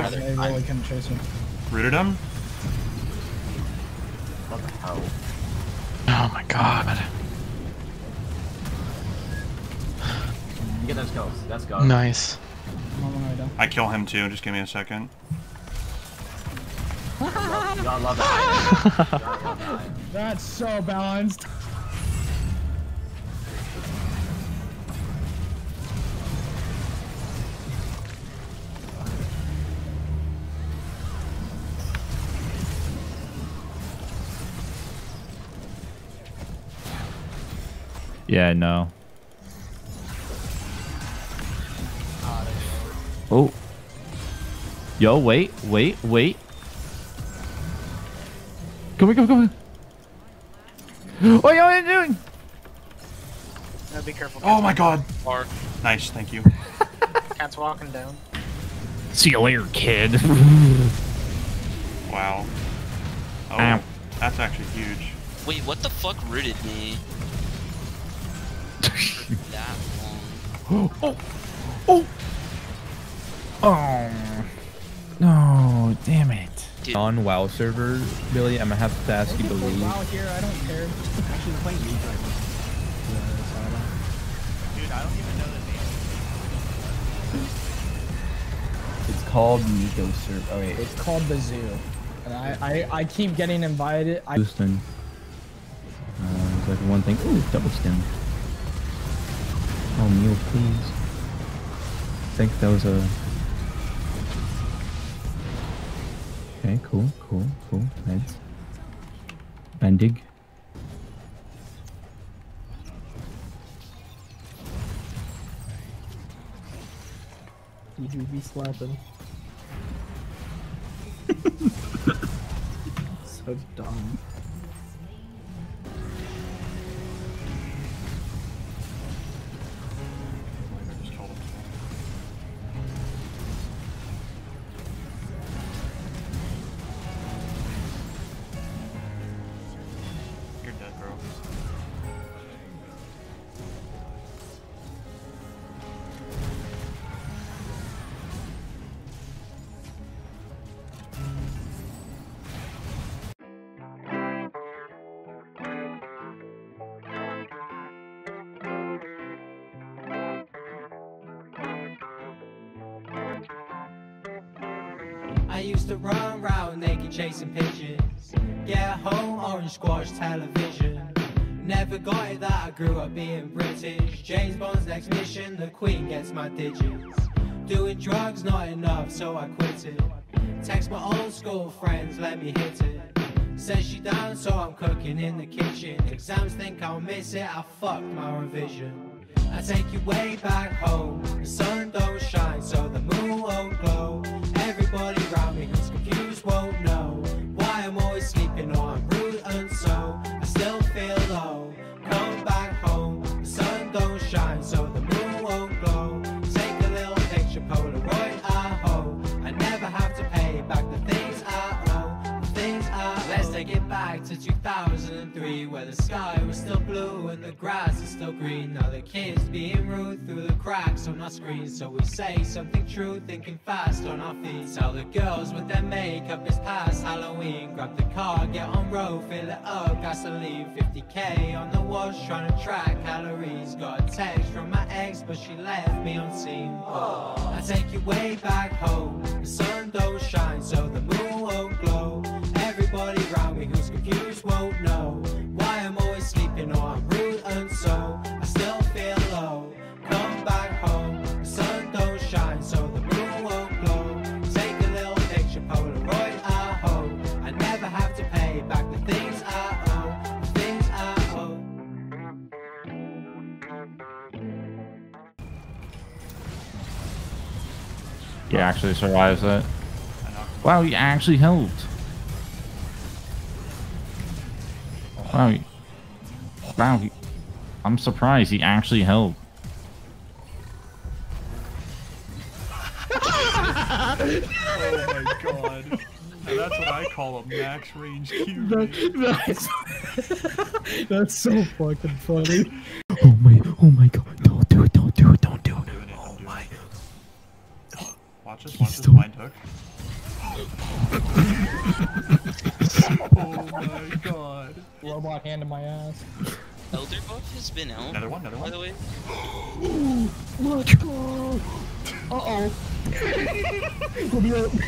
They really couldn't chase him. Rooted him? What the hell? Oh my god. You get those kills. Let's go. Nice. I kill him too, just give me a second. You gotta love that. That's so balanced. Yeah, no. Oh. Yo, wait. Come on. Oh, yo, what are you doing? No, be careful. Oh my god. Or Nice, thank you. cat's walking down. See you later, kid. Wow. Oh, Ow. That's actually huge. Wait, what the fuck rooted me? For that long. Oh. No, damn it. Dude. On WoW server, Billy, I'm gonna have to ask you to leave. WoW here, I don't care. Actually, I'm playing League right now. Dude, I don't even know the name. It's called Nico server. Oh wait. It's called the Zoo. And I keep getting invited. Boosting. It's like one thing. Ooh, double stim. Oh, meal, please. I think that was a... Okay, cool. Heads. Bendig. You be slapping. So dumb. You're dead, bro. I used to run round naked chasing pigeons. Get home, orange squash television. Never got it that I grew up being British. James Bond's next mission, the Queen gets my digits. Doing drugs not enough, so I quit it. Text my old school friends, let me hit it. Says she down, so I'm cooking in the kitchen. Exams think I'll miss it, I fucked my revision. I take you way back home. The sun don't shine, so the moon won't glow. Everybody around me who's confused won't know why I'm always sleeping or I'm rude and so I still feel low. Come back home, the sun don't shine, so the moon won't glow. Take a little picture, Polaroid, I hope I never have to pay back the things I owe. The things I owe. Let's take it back to 2003, where the sky was still blue and the grass is still green. Now the kids being rude through the cracks on our screens, so we say something true, thinking fast on our feet. Tell the girls with their makeup it's past Halloween. Grab the car, get on road, fill it up, gasoline. 50k on the wash, trying to track calories. Got a text from my ex, but she left me on scene. I take you way back home. The sun don't shine, so the moon won't glow. Everybody around me who's confused won't know why I'm always sleeping or I'm rude and so I still feel low. Come back home, the sun don't shine, so the moon won't glow. Take a little picture, Polaroid, I hope I never have to pay back the things I owe, the things I owe. He actually survives it. Wow, he actually helped. Wow, I'm surprised he actually helped. Oh my god. Now that's what I call a max range Q. That's so fucking funny. Oh my god. Don't do it. Oh my. Watch this mind hook. Robot hand in my ass. Elder buff has been out. Another one, By the way. Let's go. Uh-oh. We'll be right.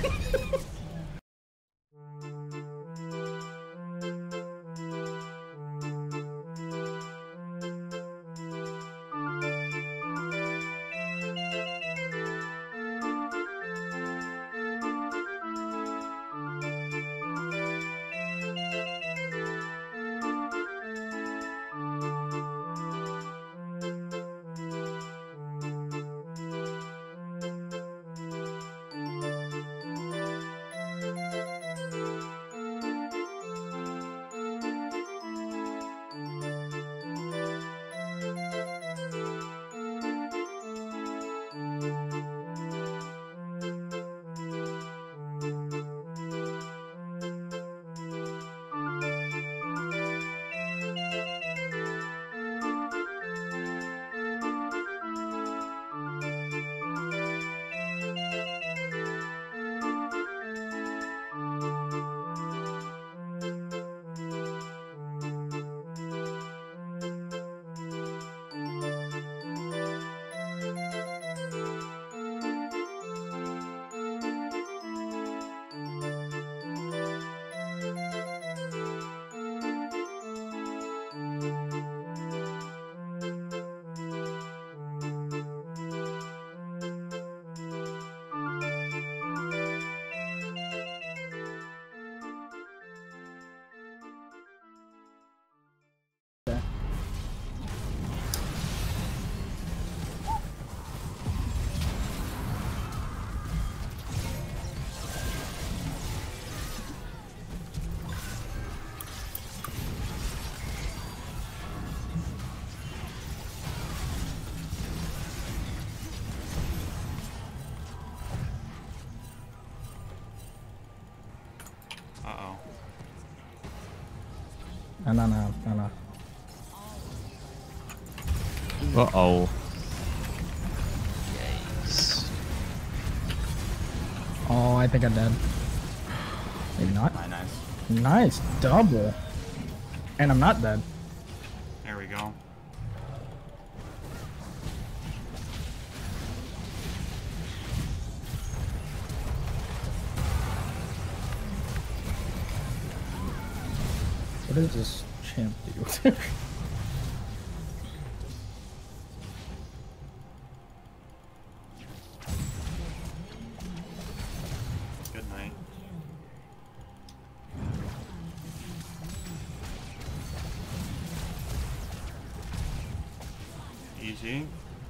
No. Uh-oh. Yikes. Oh, I think I'm dead. Maybe not. Nice. Nice double. And I'm not dead. There we go. What does this champ do? Good night. Easy.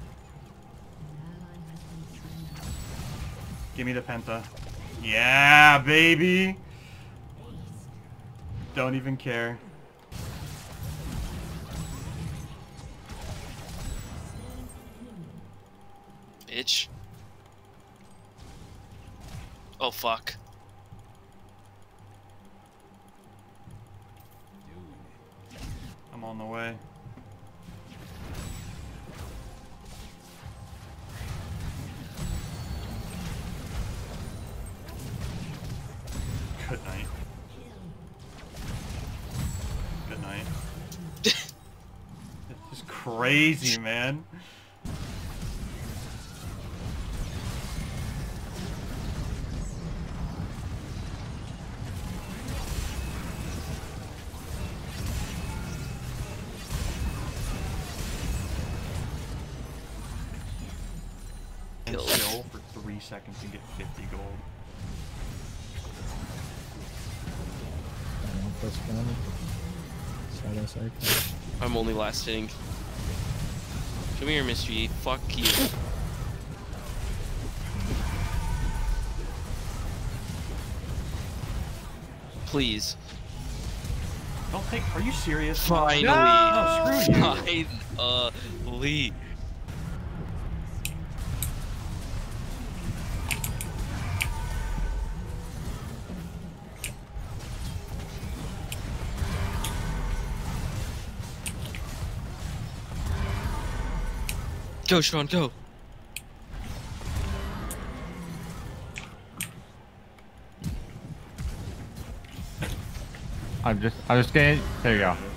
Give me the penta. Yeah, baby! Don't even care. Bitch. Oh fuck. I'm on the way. Good night. Good night. This is crazy, man. And chill for 3 seconds and get 50 gold. I want this one. Shadow Cycle. I'm only lasting. Come here, Mystery. Fuck you. Please. Don't take. Are you serious? Finally. No, screw you. Finally. Go, Sean, go. I'm just getting. There you go.